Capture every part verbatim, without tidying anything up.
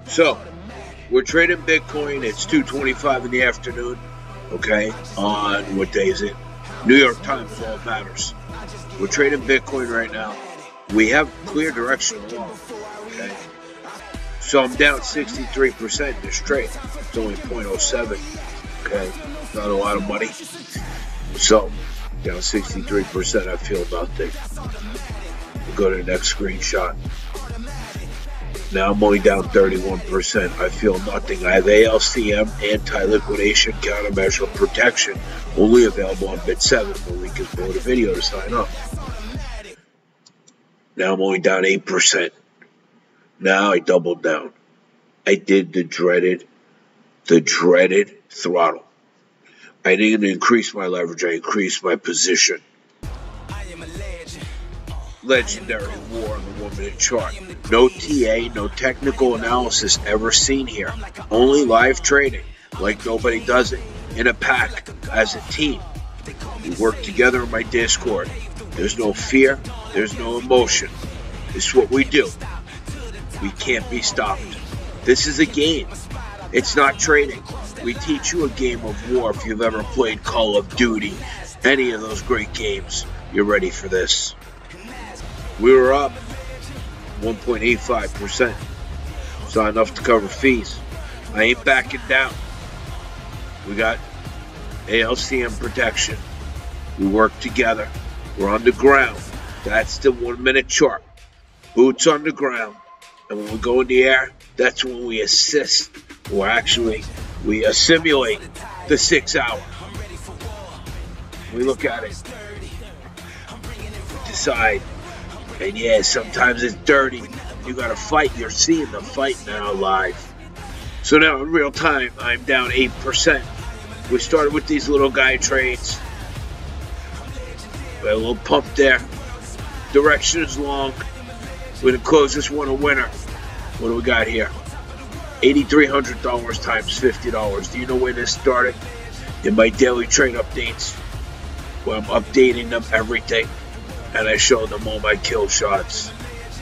So, we're trading Bitcoin. It's two twenty-five in the afternoon. Okay, on what day is it? New York time is all that matters. We're trading Bitcoin right now. We have clear direction along. Okay, so I'm down sixty-three percent in this trade. It's only zero point zero seven. Okay, not a lot of money. So down sixty-three percent. I feel nothing. We'll go to the next screenshot. Now I'm only down thirty-one percent. I feel nothing. I have A L C M, anti-liquidation countermeasure protection, only available on Bit seven. The link is below the video to sign up. Now I'm only down eight percent. Now I doubled down. I did the dreaded, the dreaded throttle. I didn't increase my leverage. I increased my position. Legendary war on the one-minute chart. No T A, no technical analysis ever seen here. Only live trading, like nobody does it. In a pack, as a team. We work together in my Discord. There's no fear. There's no emotion. This is what we do. We can't be stopped. This is a game. It's not trading. We teach you a game of war if you've ever played Call of Duty. Any of those great games. You're ready for this. We were up one point eight five percent. It's not enough to cover fees. I ain't backing down. We got A L C M protection. We work together. We're on the ground. That's the one minute chart. Boots on the ground. And when we go in the air, that's when we assist. Or actually, we uh, simulate the six hour. We look at it. Decide. And yeah, sometimes it's dirty. You gotta fight. You're seeing the fight now live. So now in real time, I'm down eight percent. We started with these little guy trades. We had a little pump there. Direction is long. We're gonna close this one a winner. What do we got here? eight thousand three hundred dollars times fifty dollars. Do you know where this started? In my daily trade updates, where I'm updating them everything. And I show them all my kill shots.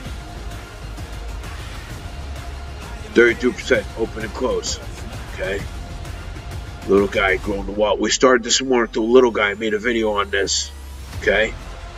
thirty-two percent open and close. Okay. Little guy growing the wall. We started this morning with the little guy. Made a video on this. Okay.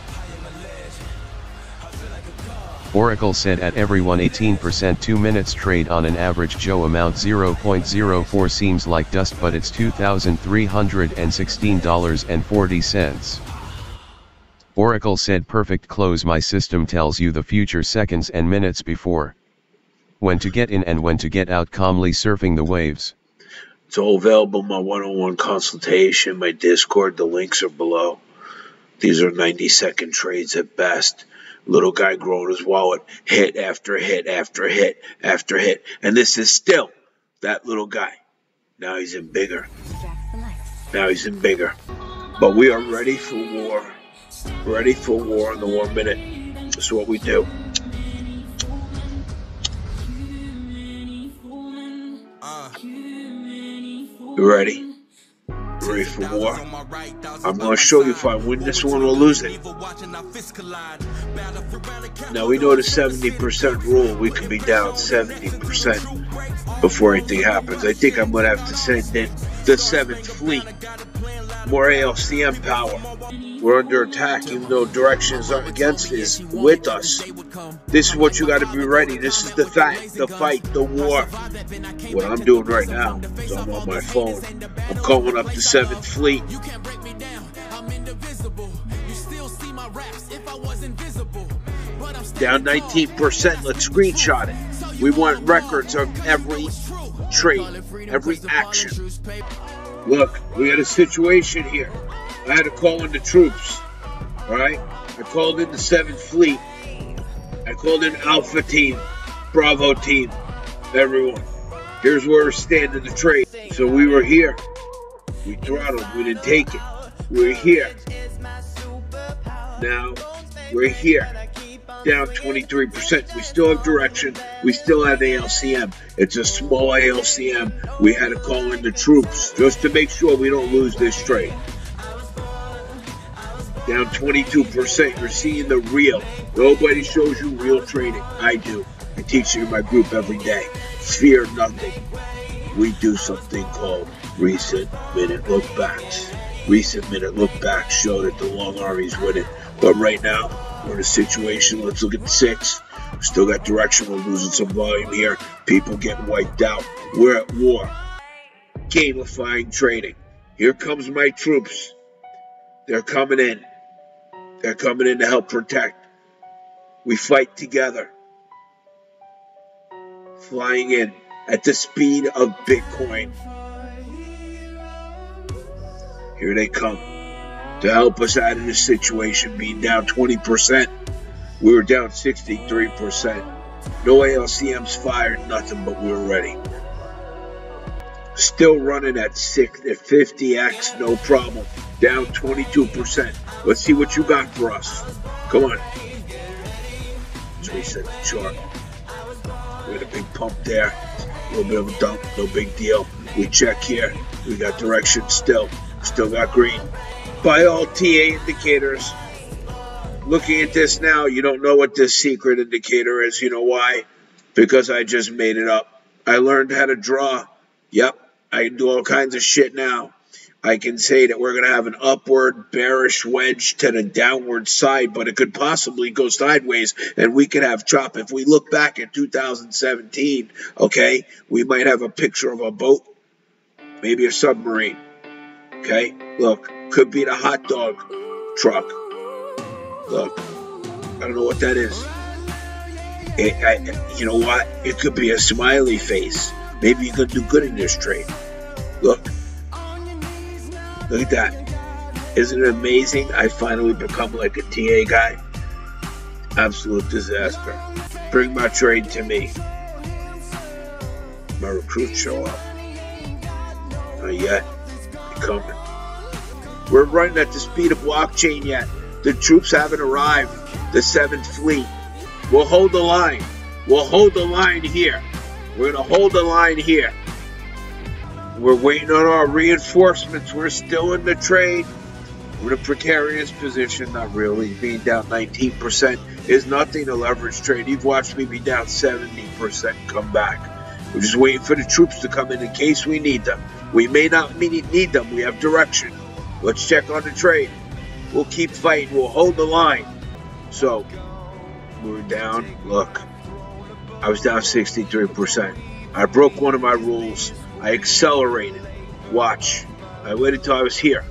Oracle said at everyone eighteen percent two minutes trade on an average Joe amount zero point zero four seems like dust, but it's two thousand three hundred sixteen dollars and forty cents. Oracle said perfect close. My system tells you the future seconds and minutes before. When to get in and when to get out, calmly surfing the waves. It's all available in my one-on-one consultation, my Discord. The links are below. These are ninety second trades at best. Little guy growing his wallet. Hit after hit after hit after hit. And this is still that little guy. Now he's in bigger. Now he's in bigger. But we are ready for war. Ready for war in the one minute. This is what we do. You ready? Ready for war? I'm going to show you if I win this one or lose it. Now we know the seventy percent rule. We could be down seventy percent before anything happens. I think I'm going to have to send in the seventh Fleet. More A L C M power. We're under attack, even though direction is up against is with us. This is what you got to be ready. This is the fight, the fight, the war. What I'm doing right now is I'm on my phone. I'm calling up the seventh Fleet. Down nineteen percent. Let's screenshot it. We want records of every trade, every action. Look, we got a situation here. I had to call in the troops. Alright? I called in the seventh Fleet. I called in Alpha Team, Bravo Team, everyone. Here's where we're standing the trade. So we were here. We throttled. We didn't take it. We're here. Now, we're here. Down twenty-three percent. We still have direction. We still have A L C M. It's a small A L C M. We had to call in the troops just to make sure we don't lose this trade. Down twenty-two percent. You're seeing the real. Nobody shows you real trading. I do. I teach it in my group every day. Fear nothing. We do something called recent minute look backs. Recent minute look backs show that the long army's winning. But right now, we're in a situation. Let's look at the six. Still got direction. We're losing some volume here. People getting wiped out. We're at war. Gamifying trading. Here comes my troops. They're coming in. They're coming in to help protect. We fight together. Flying in at the speed of Bitcoin. Here they come to help us out of this situation, being down twenty percent. We were down sixty-three percent. No A L C Ms fired, nothing, but we were ready. Still running at six, at fifty X, no problem. Down twenty-two percent. Let's see what you got for us. Come on. Let's reset the chart. We had a big pump there. A little bit of a dump, no big deal. We check here. We got direction still. Still got green. By all T A indicators. Looking at this now, you don't know what this secret indicator is. You know why? Because I just made it up. I learned how to draw. Yep, I can do all kinds of shit now. I can say that we're going to have an upward bearish wedge to the downward side, but it could possibly go sideways, and we could have chop. If we look back at two thousand seventeen, okay, we might have a picture of a boat, maybe a submarine, okay? Look, could be the hot dog truck. Look, I don't know what that is. It, I, you know what? It could be a smiley face. Maybe you could do good in this trade. Look. Look at that. Isn't it amazing? I finally become like a T A guy. Absolute disaster. Bring my trade to me. My recruits show up. Not yet. They're coming. We're running at the speed of blockchain yet. The troops haven't arrived. The seventh Fleet. We'll hold the line. We'll hold the line here. We're going to hold the line here. We're waiting on our reinforcements. We're still in the trade. We're in a precarious position. Not really. Being down nineteen percent is nothing to leverage trade. You've watched me be down seventy percent and come back. We're just waiting for the troops to come in in case we need them. We may not need them. We have direction. Let's check on the trade. We'll keep fighting. We'll hold the line. So, we're down. Look, I was down sixty-three percent. I broke one of my rules. I accelerated. Watch. I waited till I was here.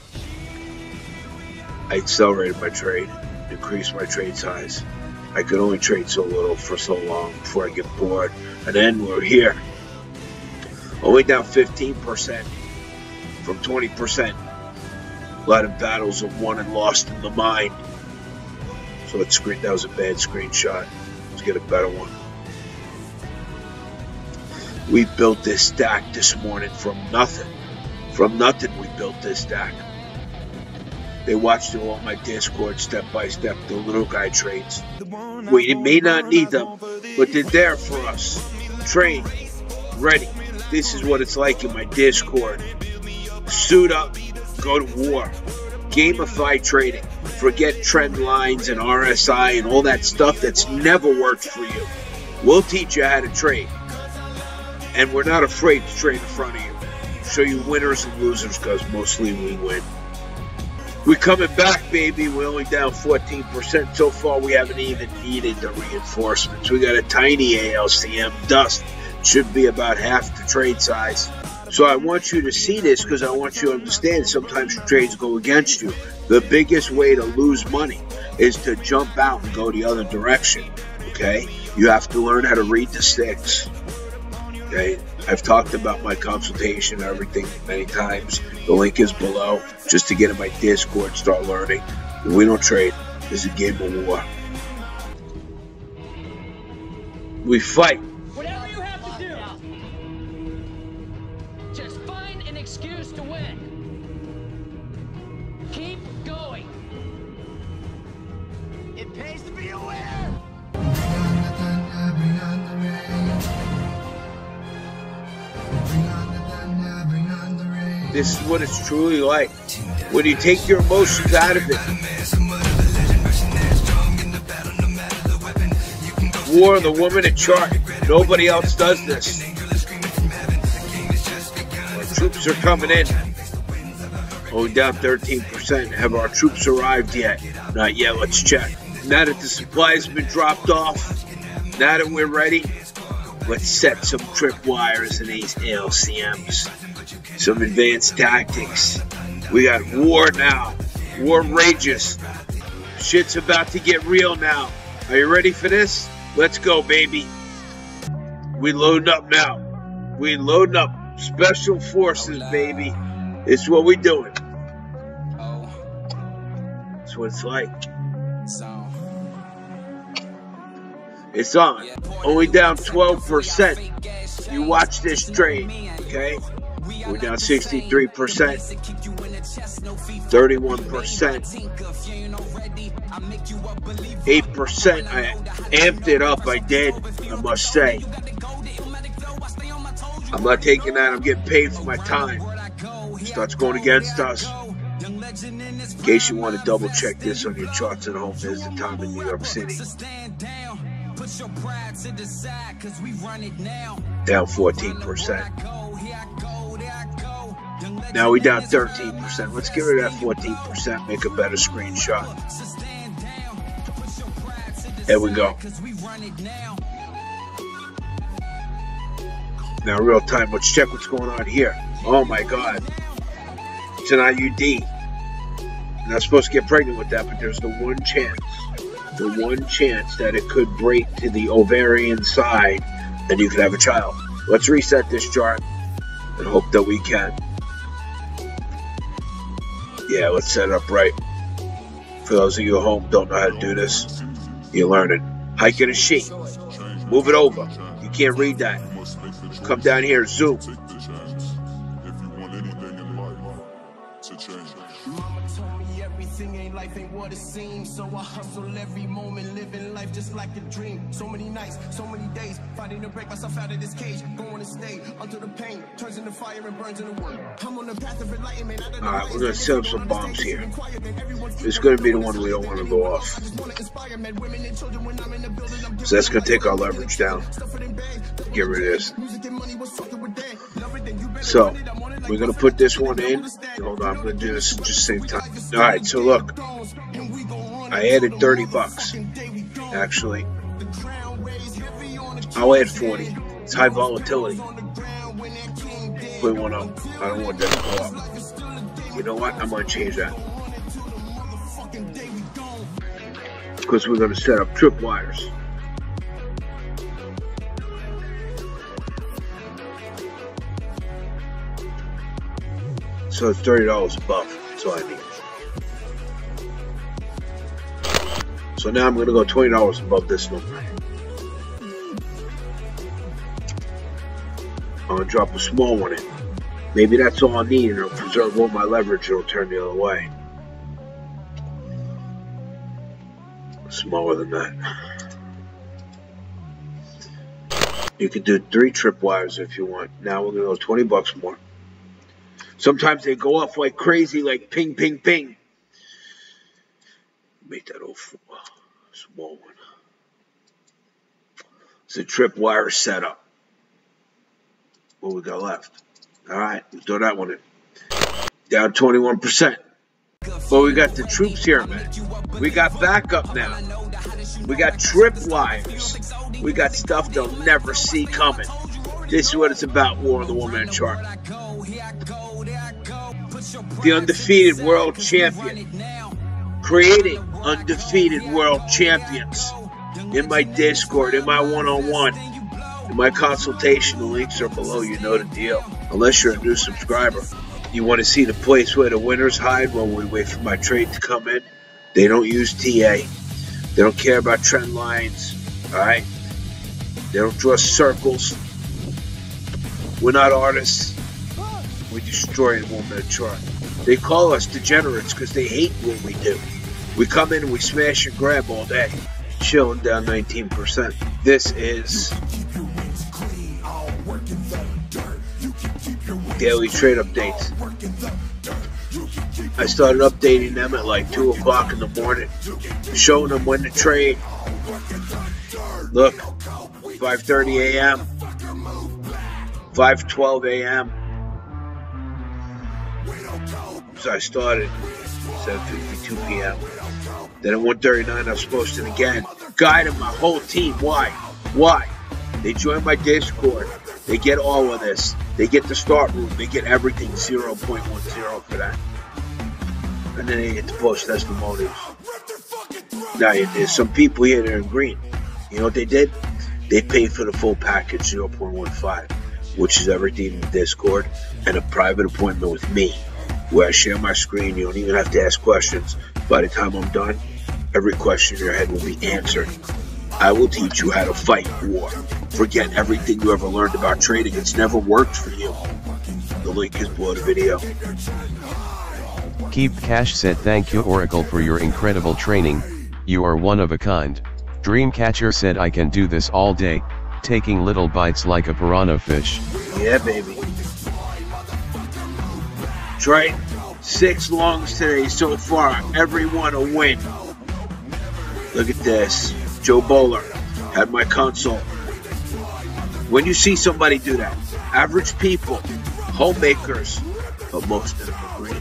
I accelerated my trade. Increased my trade size. I could only trade so little for so long before I get bored. And then we're here. Only down fifteen percent from twenty percent. A lot of battles are won and lost in the mind. So that screen, that was a bad screenshot. Let's get a better one. We built this stack this morning from nothing. From nothing we built this stack. They watched it on my Discord step by step, the little guy trades. We may not need them, but they're there for us. Train, ready. This is what it's like in my Discord. Suit up, go to war. Gamify trading. Forget trend lines and R S I and all that stuff that's never worked for you. We'll teach you how to trade. And we're not afraid to trade in front of you. Show you winners and losers, because mostly we win. We're coming back, baby. We're only down fourteen percent. So far, we haven't even needed the reinforcements. We got a tiny A L C M dust. Should be about half the trade size. So I want you to see this because I want you to understand sometimes trades go against you. The biggest way to lose money is to jump out and go the other direction. Okay? You have to learn how to read the sticks. Okay, I've talked about my consultation and everything many times. The link is below just to get in my Discord, start learning. We don't trade. This is a game of war. We fight. Whatever you have to do, just find an excuse to win. Keep going. It pays to be aware. This is what it's truly like. When you take your emotions out of it. War, the woman in chart. Nobody else does this. Our troops are coming in. Oh, down thirteen percent. Have our troops arrived yet? Not yet. Let's check. Now that the supplies have been dropped off, now that we're ready, let's set some tripwires in these A L C Ms. Some advanced tactics. We got war now. War rages. Shit's about to get real now. Are you ready for this? Let's go, baby. We loading up now. We loading up. Special forces, baby. It's what we doing. That's what it's like. It's on. Only down twelve percent. You watch this trade, okay? We're down sixty-three percent. thirty-one percent. eight percent. I amped it up, I did, I must say. I'm not taking that, I'm getting paid for my time. It starts going against us. In case you want to double check this on your charts at home, there's the time in New York City. Down fourteen percent. Now we down thirteen percent. Let's get rid of that fourteen percent, make a better screenshot. There we go. Now real time, let's check what's going on here. Oh my God. It's an I U D. You're not supposed to get pregnant with that, but there's the one chance. The one chance that it could break to the ovarian side and you could have a child. Let's reset this chart and hope that we can. Yeah, let's set it up right. For those of you at home who don't know how to do this, you're learning. Hike in a sheet. Move it over. You can't read that. Come down here, zoom. Life ain't what it seems, so I hustle every moment, living life just like a dream. So many nights, so many days, fighting to break myself out of this cage, going to stay until the pain turns into fire and burns in the wood. I'm on the path of enlightenment. All right, we're gonna set up some bombs here. It's gonna be the one we don't want to go off, so that's gonna take our leverage down. Get rid of this. So we're gonna put this one in. Hold on, I'm gonna do this at the same time. All right, so look. I added thirty bucks. Actually, I'll add forty. It's high volatility. Put one up. I don't want that to go up. You know what? I'm gonna change that because we're gonna set up tripwires. So it's thirty dollars above. That's all I need. So now I'm going to go twenty dollars above this number. I'm going to drop a small one in. Maybe that's all I need, and it'll preserve all my leverage. It'll turn the other way. Smaller than that. You can do three tripwires if you want. Now we're going to go twenty bucks more. Sometimes they go off like crazy, like ping, ping, ping. Make that oh four. Small one. It's a tripwire setup. What we got left? All right, we'll throw that one in. Down twenty-one percent. But we got the troops here, man. We got backup now. We got tripwires. We got stuff they'll never see coming. This is what it's about, War of the Woman chart. The undefeated world champion. Creating undefeated world champions. In my Discord, in my one-on-one, in my consultation, the links are below. You know the deal. Unless you're a new subscriber. You want to see the place where the winners hide while we wait for my trade to come in? They don't use T A. They don't care about trend lines. Alright? They don't draw circles. We're not artists. We destroy the one-minute chart. They call us degenerates because they hate what we do. We come in and we smash and grab all day. Chilling down nineteen percent. This is daily trade updates. I started updating them at like two o'clock in the morning, showing them when to trade. Look, five thirty a m five twelve a m So I started seven fifty-two p m Then at one thirty-nine I was posting again, guiding my whole team. Why? Why? They join my Discord. They get all of this. They get the start room. They get everything zero point one zero for that. And then they get to post testimonials. Now, there's some people here that are in green. You know what they did? They paid for the full package, zero point one five, which is everything in the Discord and a private appointment with me, where I share my screen. You don't even have to ask questions. By the time I'm done, every question in your head will be answered. I will teach you how to fight war. Forget everything you ever learned about trading. It's never worked for you. The link is below the video. Keep Cash said, thank you Oracle for your incredible training. You are one of a kind. Dreamcatcher said, I can do this all day, taking little bites like a piranha fish. Yeah, baby. Trade six longs today so far. Every one a win. Look at this. Joe Bowler had my consult. When you see somebody do that, average people, homemakers, but most of them are green.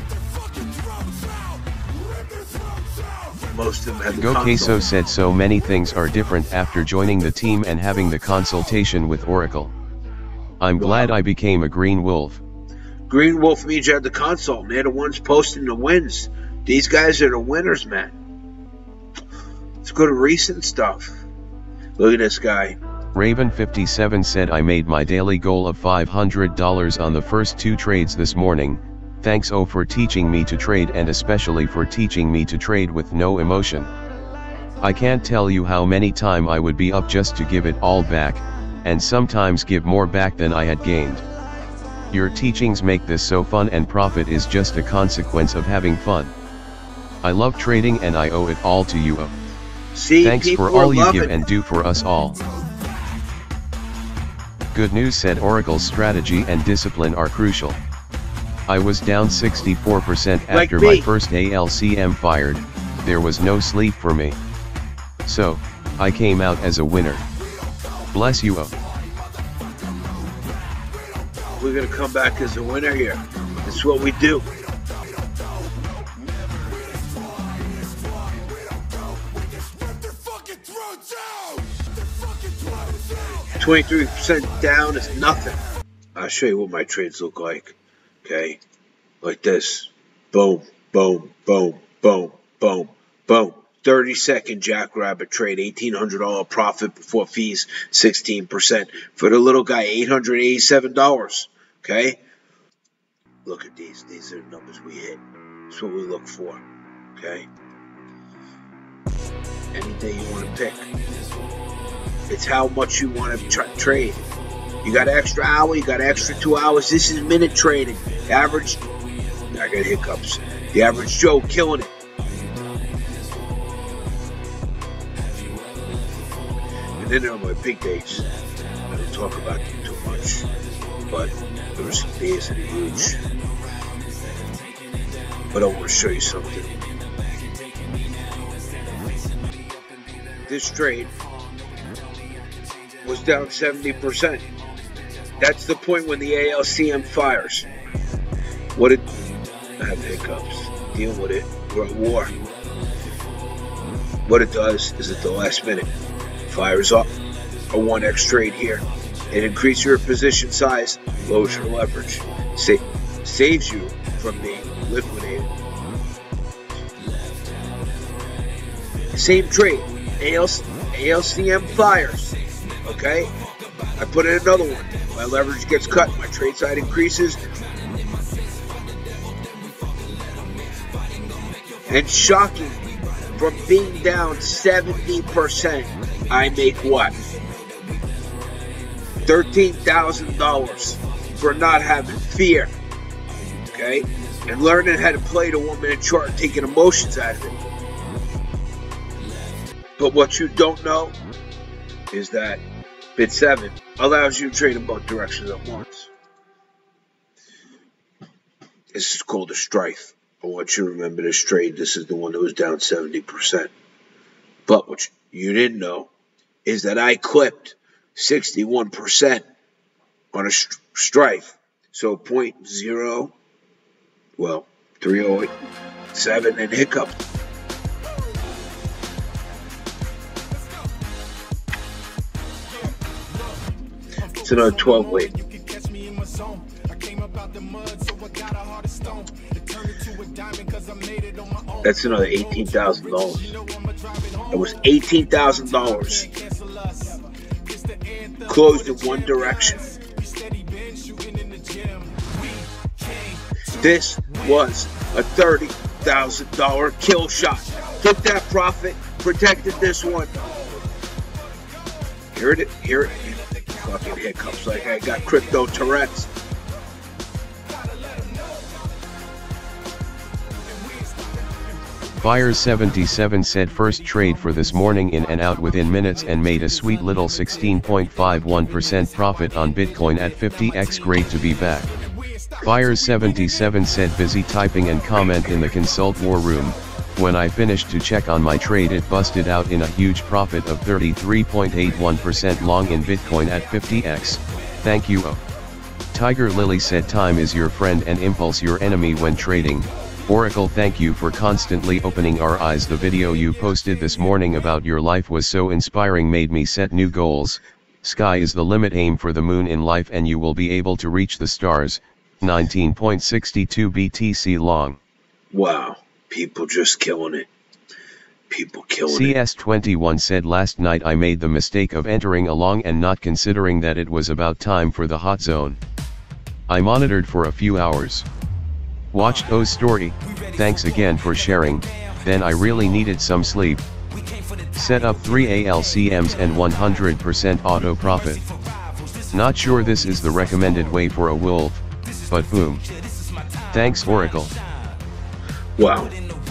Most of them have the Go consult. Queso said, so many things are different after joining the team and having the consultation with Oracle. I'm glad I became a green wolf. Green wolf means you had the consult, and they're the ones posting the wins. These guys are the winners, man. Let's go to recent stuff. Look at this guy. Raven fifty-seven said, I made my daily goal of five hundred dollars on the first two trades this morning. Thanks O for teaching me to trade, and especially for teaching me to trade with no emotion. I can't tell you how many times I would be up just to give it all back, and sometimes give more back than I had gained. Your teachings make this so fun, and profit is just a consequence of having fun. I love trading and I owe it all to you O. See, thanks for all you give and do for us all. Good news said, Oracle's strategy and discipline are crucial. I was down sixty-four percent after like my first A L C M fired. There was no sleep for me. So, I came out as a winner. Bless you O. We're going to come back as a winner here. That's what we do. twenty-three percent down is nothing. I'll show you what my trades look like. Okay? Like this. Boom, boom, boom, boom, boom, boom. thirty second jackrabbit trade, eighteen hundred dollars profit before fees, sixteen percent. For the little guy, eight hundred eighty-seven dollars. Okay? Look at these. These are the numbers we hit. That's what we look for. Okay? Any day you want to pick. It's how much you want to tra trade. You got an extra hour, you got an extra two hours. This is minute trading. Average, I got hiccups. The average Joe killing it. And then there are my big days. I don't talk about them too much, but there were some days that are huge. But I want to show you something. This trade was down seventy percent. That's the point when the A L C M fires. What it, I have hiccups. Deal with it. We're at war. What it does is at the last minute, fires up a one X trade here. It increases your position size, lowers your leverage, Sa saves you from being liquidated. Same trade, A L C M fires. Okay, I put in another one. My leverage gets cut, my trade side increases. And shocking, from being down seventy percent, I make what? thirteen thousand dollars for not having fear. Okay? And learning how to play the one-minute chart and taking emotions out of it. But what you don't know is that bit seven allows you to trade in both directions at once. This is called a strife. I want you to remember this trade. This is the one that was down seventy percent. But what you didn't know is that I clipped sixty-one percent on a strife. So point zero, well, three oh eight seven and hiccup. It's another twelve weight. That's another eighteen thousand dollars. It was eighteen thousand dollars. Closed in one direction. This was a thirty thousand dollar kill shot. Took that profit, protected this one. Hear it, hear it. Fucking hiccups like I got crypto Tourette's. Fires seventy-seven said first trade for this morning in and out within minutes and made a sweet little sixteen point five one percent profit on Bitcoin at fifty x. Great to be back. Fires seventy-seven said busy typing and comment in the consult war room. When I finished to check on my trade, it busted out in a huge profit of thirty-three point eight one percent long in Bitcoin at fifty x. Thank you. Oh. Tiger Lily said time is your friend and impulse your enemy when trading. Oracle, thank you for constantly opening our eyes. The video you posted this morning about your life was so inspiring, made me set new goals. Sky is the limit, aim for the moon in life and you will be able to reach the stars. nineteen point six two B T C long. Wow, people just killing it. People killing C S it. twenty-one said last night I made the mistake of entering along and not considering that it was about time for the hot zone. I monitored for a few hours. Watched O's story, thanks again for sharing, then I really needed some sleep. Set up three A L C Ms and one hundred percent auto profit. Not sure this is the recommended way for a wolf, but boom. Thanks Oracle. Wow.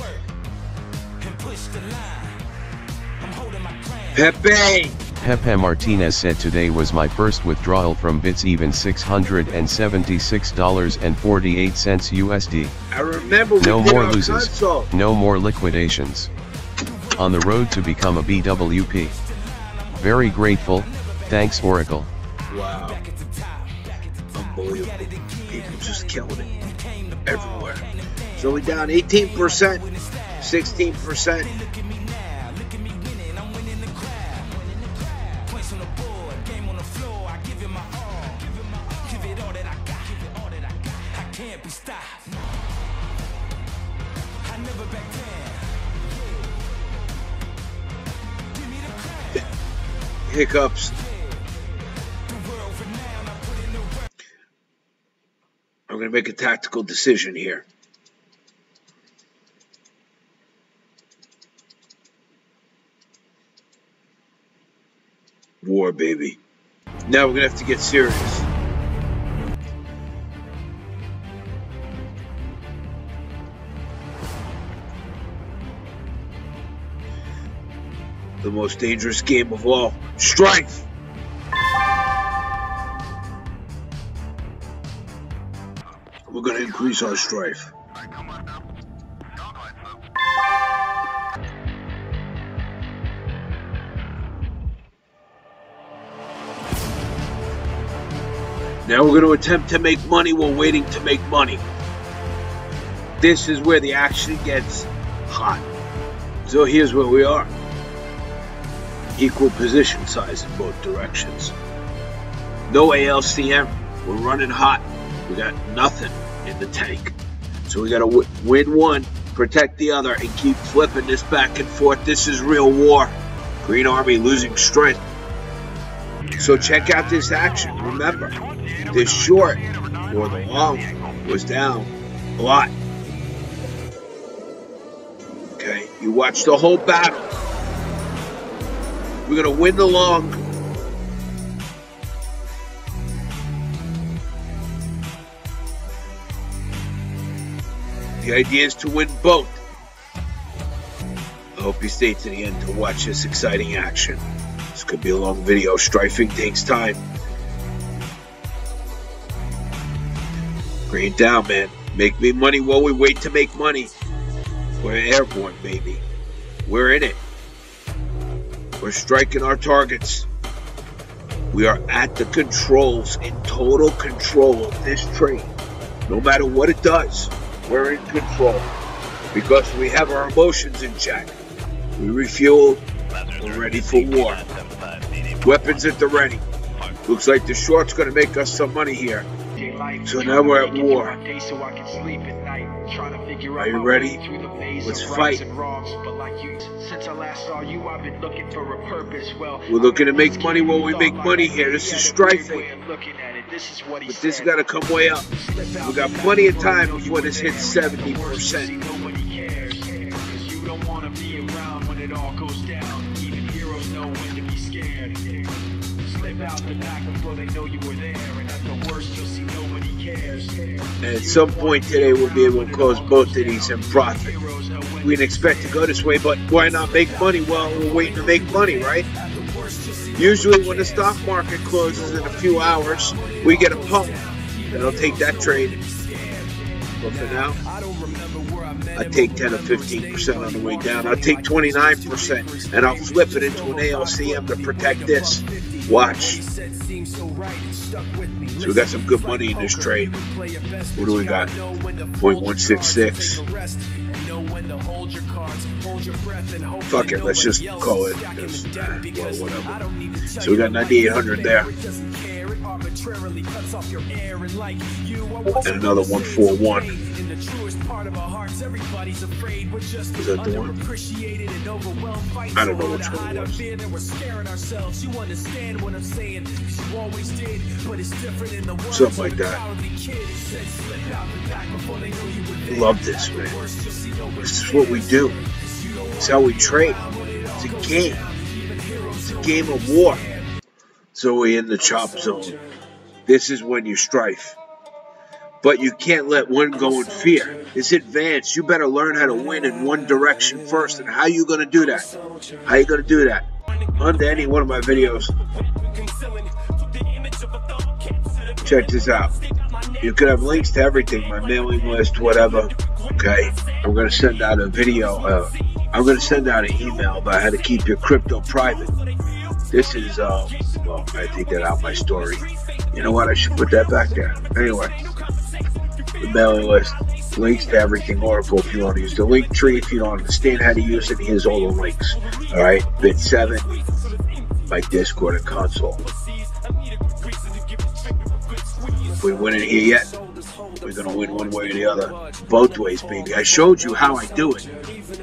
Pepe! Pepe Martinez said today was my first withdrawal from Bits, even six hundred seventy-six dollars and forty-eight cents U S D. I remember we no did more our loses, consult. No more liquidations. On the road to become a B W P. Very grateful, thanks Oracle. Wow. Unbelievable. People just killing it. Everywhere. So we down eighteen percent, sixteen percent. Hiccups. I'm going to make a tactical decision here. War, baby. Now we're going to have to get serious. The most dangerous game of all. Strife! We're going to increase our strife. Now we're going to attempt to make money while waiting to make money. This is where the action gets hot. So here's where we are. Equal position size in both directions. No A L C M. We're running hot. We got nothing in the tank. So we got to w win one, protect the other, and keep flipping this back and forth. This is real war. Green Army losing strength. So check out this action. Remember, this short or the long was down a lot. Okay, you watch the whole battle. We're going to win the long. The idea is to win both. I hope you stay to the end to watch this exciting action. This could be a long video. Strifing takes time. Bring it down, man. Make me money while we wait to make money. We're airborne, baby. We're in it. We're striking our targets. We are at the controls, in total control of this trade. No matter what it does, we're in control because we have our emotions in check. We refueled. We're ready for war. Weapons at the ready. Looks like the short's going to make us some money here. So now we're at war. Are you ready? Let's fight. We're looking to make money while we make money here. This is strifing. But this has got to come way up. We got plenty of time before this hits seventy percent. And at some point today, we'll be able to close both of these in profit. We didn't expect to go this way, but why not make money while we're waiting to make money, right? Usually when the stock market closes in a few hours, we get a pump. And I'll take that trade. But for now, I take ten or fifteen percent on the way down. I'll take twenty-nine percent and I'll flip it into an A L C M to protect this. Watch. So we got some good money in this trade. What do we got? zero point one six six. Fuck it, let's just call it this. Nah, well, whatever. So we got ninety-eight hundred there. And another one forty-one. Was that the one? I don't know which one it was. Something like that. Love this, man. This is what we do. It's how we trade. It's a game. It's a game of war. So we're in the chop zone. This is when you strife. But you can't let one go in fear. It's advanced. You better learn how to win in one direction first. And how you going to do that? How you going to do that? Under any one of my videos. Check this out. You could have links to everything. My mailing list, whatever. Okay? I'm going to send out a video. Uh, I'm going to send out an email about how to keep your crypto private. This is, uh, well, I take that out my story. You know what? I should put that back there. Anyway. The mailing list, links to everything, Oracle if you want to use the link tree. If you don't understand how to use it, here's all the links. Alright, bit seven, my Discord and console. If we win it here yet, we're going to win one way or the other. Both ways, baby. I showed you how I do it.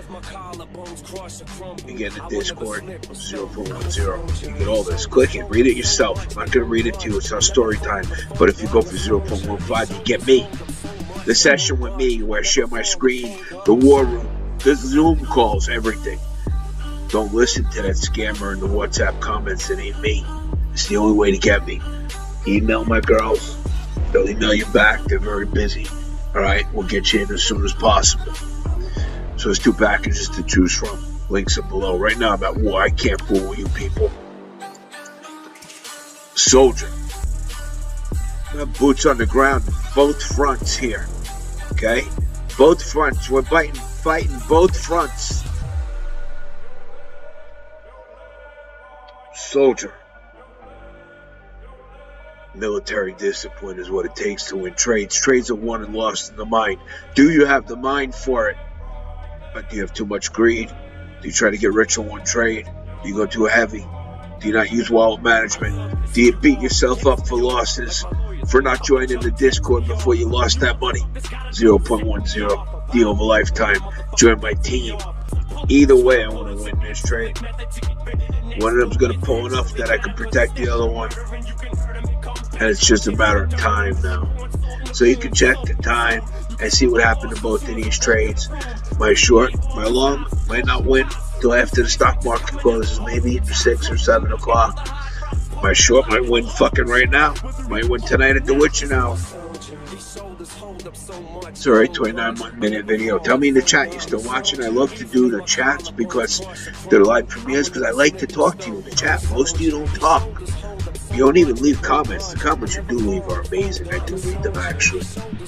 You get the Discord, zero point one zero. You get all this. Click it. Read it yourself. I'm not going to read it to you. It's our story time. But if you go for zero point one five, you get me. The session with me where I share my screen, the war room, the Zoom calls, everything. Don't listen to that scammer in the WhatsApp comments. It ain't me. It's the only way to get me. Email my girls. They'll email you back. They're very busy. All right? We'll get you in as soon as possible. So there's two packages to choose from. Links are below. Right now I'm at war. I can't fool with you people. Soldier. We have boots on the ground. Both fronts here. Okay? Both fronts. We're fighting, fighting both fronts. Soldier. Military discipline is what it takes to win trades. Trades are won and lost in the mind. Do you have the mind for it? But do you have too much greed? Do you try to get rich in one trade? Do you go too heavy? Do you not use wallet management? Do you beat yourself up for losses? For not joining the Discord before you lost that money? zero point one zero. Deal of a lifetime. Join my team. Either way, I want to win this trade. One of them's going to pull enough that I can protect the other one. And it's just a matter of time now. So you can check the time and see what happened to both of these trades. My short, my long, might not win till after the stock market closes, maybe six or seven o'clock. My short might win fucking right now. Might win tonight at the witching hour. It's alright, twenty-nine minute video. Tell me in the chat, you still watching? I love to do the chats because they're live premieres, because I like to talk to you in the chat. Most of you don't talk. You don't even leave comments. The comments you do leave are amazing. I do read them actually.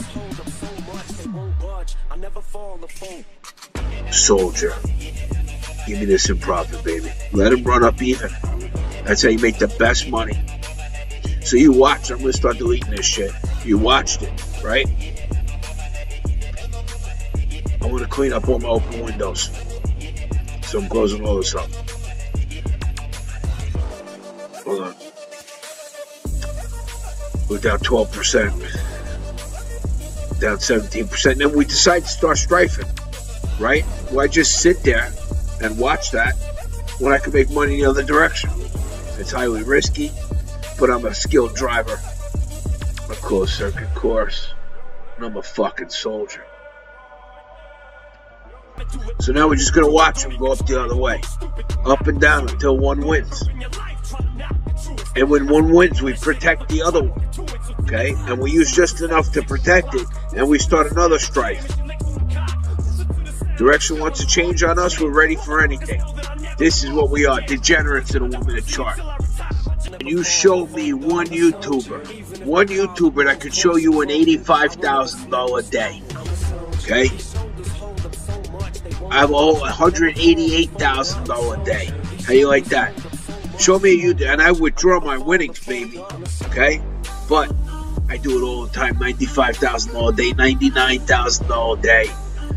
Soldier. Give me this in profit, baby. Let him run up even. That's how you make the best money. So you watch. I'm going to start deleting this shit. You watched it, right? I want to clean up all my open windows. So I'm closing all this up. Hold on. We're down twelve percent. Down seventeen percent. And then we decide to start strifing, right? Why just sit there and watch that when I can make money the other direction? It's highly risky, but I'm a skilled driver. A closed circuit course. And I'm a fucking soldier. So now we're just going to watch them go up the other way. Up and down until one wins. And when one wins, we protect the other one. Okay? And we use just enough to protect it, and we start another strife. Direction wants to change on us, we're ready for anything. This is what we are, degenerates in a one-minute chart. And you show me one YouTuber, one YouTuber that could show you an eighty-five thousand dollars day. Okay? I have a whole one hundred eighty-eight thousand dollars a day. How you like that? Show me a YouTuber, and I withdraw my winnings, baby. Okay? But I do it all the time. ninety-five thousand dollars a day, ninety-nine thousand dollars a day.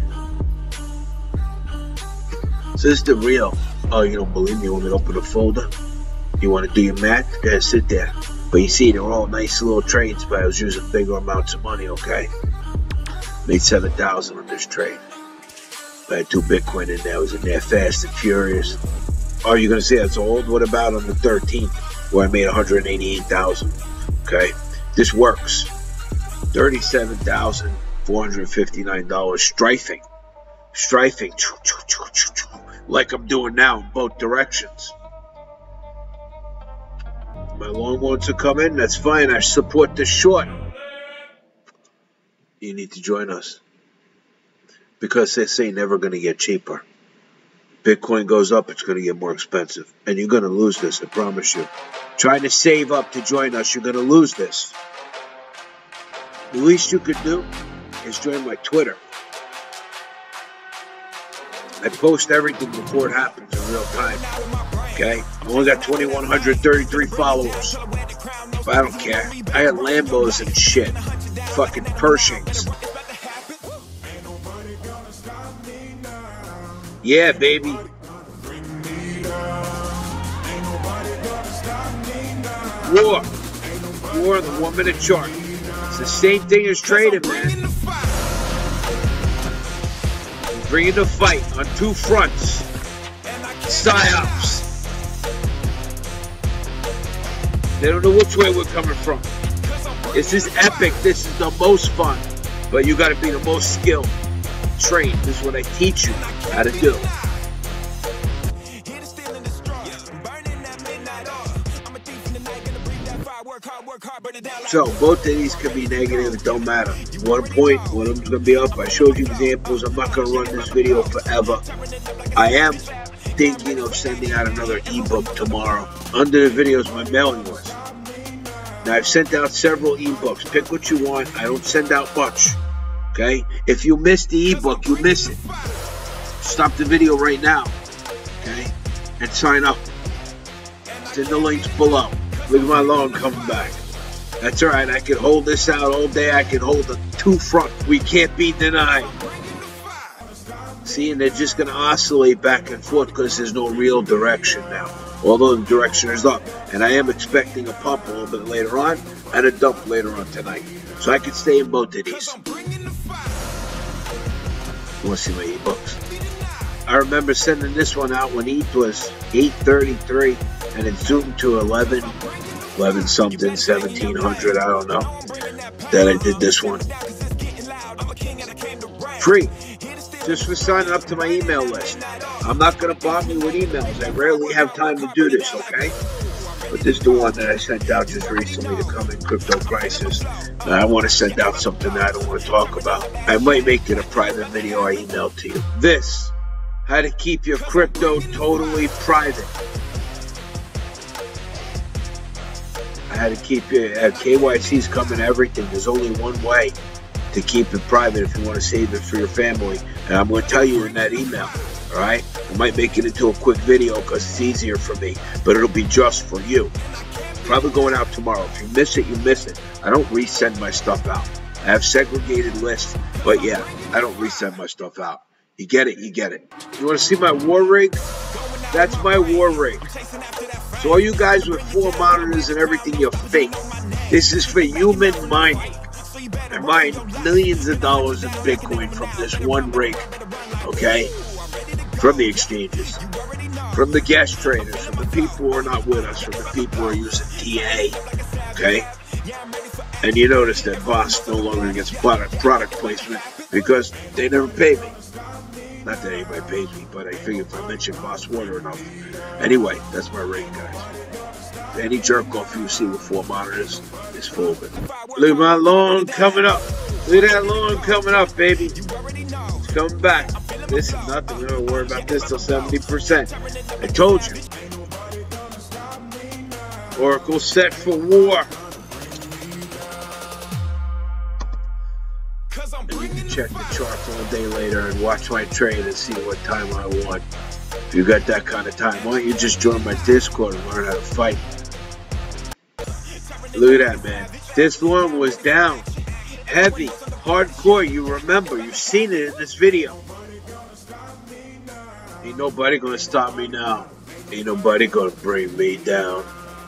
So this is the real. Oh, you don't believe me? You want me to open a folder? You want to do your math? Go ahead, sit there. But you see, they're all nice little trades, but I was using bigger amounts of money, okay? Made seven thousand dollars on this trade. I had two Bitcoin in there. I was in there fast and furious. Oh, you're going to say that's old? What about on the thirteenth, where I made one hundred eighty-eight thousand dollars? Okay? This works. thirty-seven thousand four hundred fifty-nine dollars strifing. Strifing. Like I'm doing now in both directions. My long ones will come in. That's fine. I support the short. You need to join us. Because this ain't never going to get cheaper. Bitcoin goes up, it's going to get more expensive. And you're going to lose this, I promise you. Trying to save up to join us, you're going to lose this. The least you could do is join my Twitter. I post everything before it happens in real time. Okay? I only got two thousand one hundred thirty-three followers. But I don't care. I got Lambos and shit. Fucking Pershings. Yeah, baby. War. War on the one-minute chart. It's the same thing as trading, man. Bringing the fight on two fronts. Psyops. They don't know which way we're coming from. This is epic. This is the most fun. But you got to be the most skilled. Train. This is what I teach you how to do. So both of these could be negative. It don't matter. One point, one of them's gonna be up. I showed you examples. I'm not gonna run this video forever. I am thinking of sending out another ebook tomorrow. Under the videos, my mailing list. Now I've sent out several ebooks. Pick what you want. I don't send out much. Okay? If you miss the ebook, you miss it. Stop the video right now. Okay? And sign up. It's in the links below. Look at my loan coming back. That's alright. I can hold this out all day. I can hold the two front. We can't be denied. See, and they're just going to oscillate back and forth because there's no real direction now. Although the direction is up. And I am expecting a pump a little bit later on and a dump later on tonight. So I can stay in both of these. You want to see my ebooks? I remember sending this one out when E T H was eight thirty-three and it zoomed to eleven, eleven something, seventeen hundred, I don't know. Then I did this one. Free. Just for signing up to my email list. I'm not going to bomb you with emails. I rarely have time to do this, okay? But this is the one that I sent out just recently to come in crypto crisis. Now, I want to send out something that I don't want to talk about. I might make it a private video I email to you. This, how to keep your crypto totally private. I had to keep it, uh, K Y C's coming everything. There's only one way to keep it private if you want to save it for your family. And I'm going to tell you in that email. Alright? I might make it into a quick video because it's easier for me. But it'll be just for you. Probably going out tomorrow. If you miss it, you miss it. I don't resend my stuff out. I have segregated lists, but yeah, I don't resend my stuff out. You get it, you get it. You want to see my war rig? That's my war rig. So all you guys with four monitors and everything, you're fake. This is for human mining. I mine millions of dollars in Bitcoin from this one rig, okay? From the exchanges, from the gas traders, from the people who are not with us, from the people who are using T A, okay? And you notice that Boss no longer gets product, product placement because they never pay me. Not that anybody pays me, but I figure if I mention Boss Water enough. Anyway, that's my rig, guys. Any jerk off you see with four monitors is full of it. Look at my lawn coming up. Look at that lawn coming up, baby. It's coming back. This is nothing. We don't worry about this till seventy percent. I told you. Oracle set for war. And you can check the charts all day later and watch my trade and see what time I want. If you got that kind of time, why don't you just join my Discord and learn how to fight? Look at that, man. This one was down. Heavy. Hardcore. You remember. You've seen it in this video. Ain't nobody gonna stop me now. Ain't nobody gonna bring me down.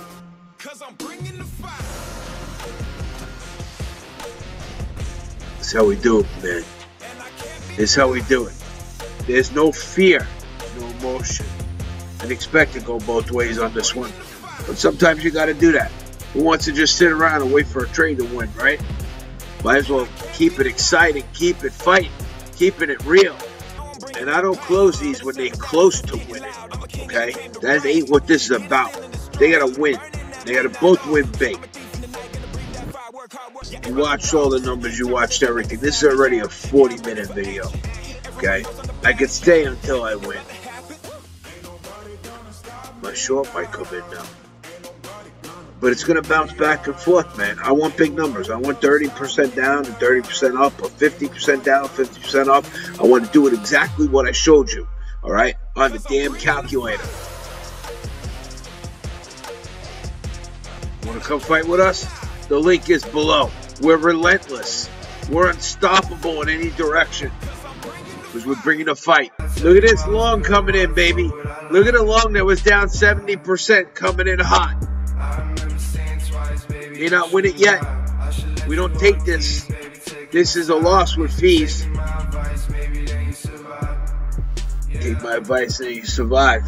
That's how we do it, man. That's how we do it. There's no fear, no emotion. And expect to go both ways on this one. But sometimes you gotta do that. Who wants to just sit around and wait for a trade to win, right? Might as well keep it exciting, keep it fighting, keeping it real. And I don't close these when they're close to winning, okay? That ain't what this is about. They gotta win. They gotta both win big. You watched all the numbers, you watched everything. This is already a forty minute video, okay? I could stay until I win. My short might come in now. But it's going to bounce back and forth, man. I want big numbers. I want thirty percent down and thirty percent up, or fifty percent down, fifty percent up. I want to do it exactly what I showed you, all right, on the damn calculator. Want to come fight with us? The link is below. We're relentless. We're unstoppable in any direction because we're bringing a fight. Look at this long coming in, baby. Look at the long that was down seventy percent coming in hot. May not win it yet. We don't take this. This is a loss with fees. Take my advice and you survive.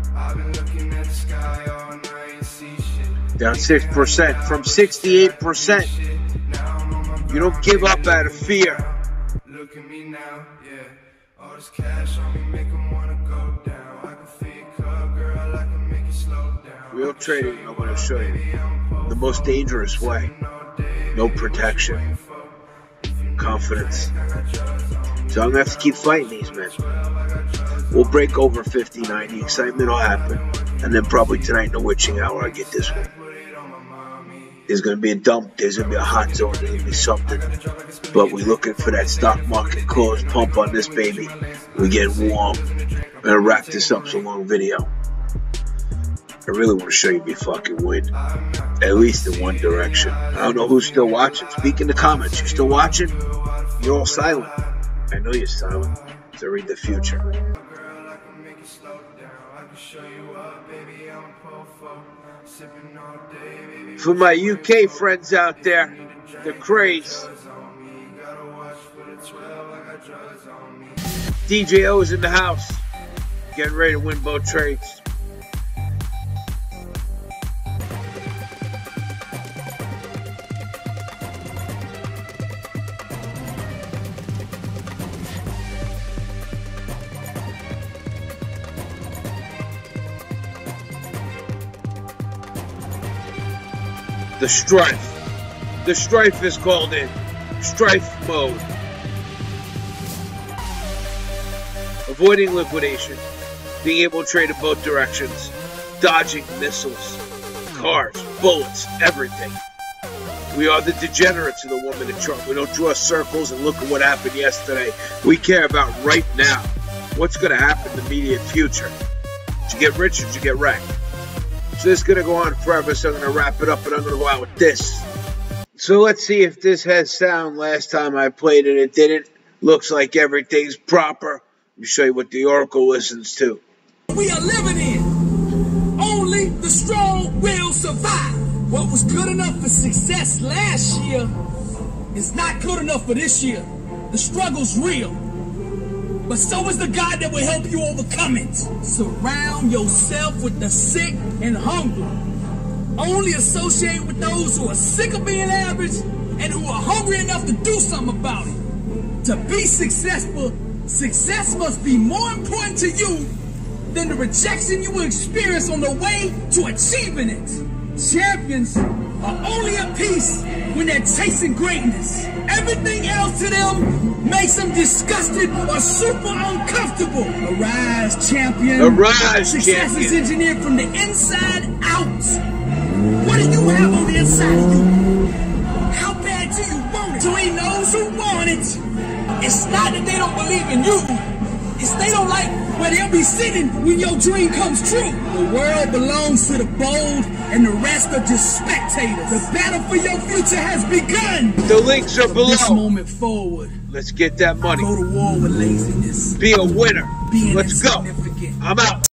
Down six percent from sixty-eight percent. You don't give up out of fear. Look at me now, yeah. All this cash on me make them wanna go down. I can feel club, girl, I can make it slow down. Real trading, I'm gonna show you. The most dangerous way. No protection. Confidence. So I'm gonna have to keep fighting these, men. We'll break over fifty, ninety. Excitement will happen. And then probably tonight in the witching hour, I get this one. There's gonna be a dump. There's gonna be a hot zone. There's gonna be something. But we're looking for that stock market close pump on this baby. We're getting warm. I'm gonna wrap this up. So long video. I really want to show you me fucking win. At least in one direction. I don't know who's still watching. Speak in the comments. You still watching? You're all silent. I know you're silent. So read the future. For my U K friends out there, the craze. D J O's in the house. Getting ready to win both trades. The Strife. The Strife is called in. Strife mode. Avoiding liquidation. Being able to trade in both directions. Dodging missiles. Cars. Bullets. Everything. We are the degenerates of the one minute chart. We don't draw circles and look at what happened yesterday. We care about right now. What's going to happen in the immediate future. Did you get rich or did you get wrecked? So this is going to go on forever, so I'm going to wrap it up, and I'm going to go out with this. So let's see if this has sound. Last time I played it, it didn't. Looks like everything's proper. Let me show you what the Oracle listens to. We are living in. Only the strong will survive. What was good enough for success last year is not good enough for this year. The struggle's real. But so is the God that will help you overcome it. Surround yourself with the sick and hungry. Only associate with those who are sick of being average and who are hungry enough to do something about it. To be successful, success must be more important to you than the rejection you will experience on the way to achieving it. Champions are only at peace when they're chasing greatness. Everything else to them makes them disgusted or super uncomfortable. Arise, champion. Arise, Success champion. is engineered from the inside out. What do you have on the inside of you? How bad do you want it? So he knows who want it. It's not that they don't believe in you. It's they don't like where they'll be sitting when your dream comes true. The world belongs to the bold and the rest are just spectators. The battle for your future has begun. The links are below. This moment forward. Let's get that money. Go to war with laziness. Be a winner. Being Let's go. insignificant. I'm out.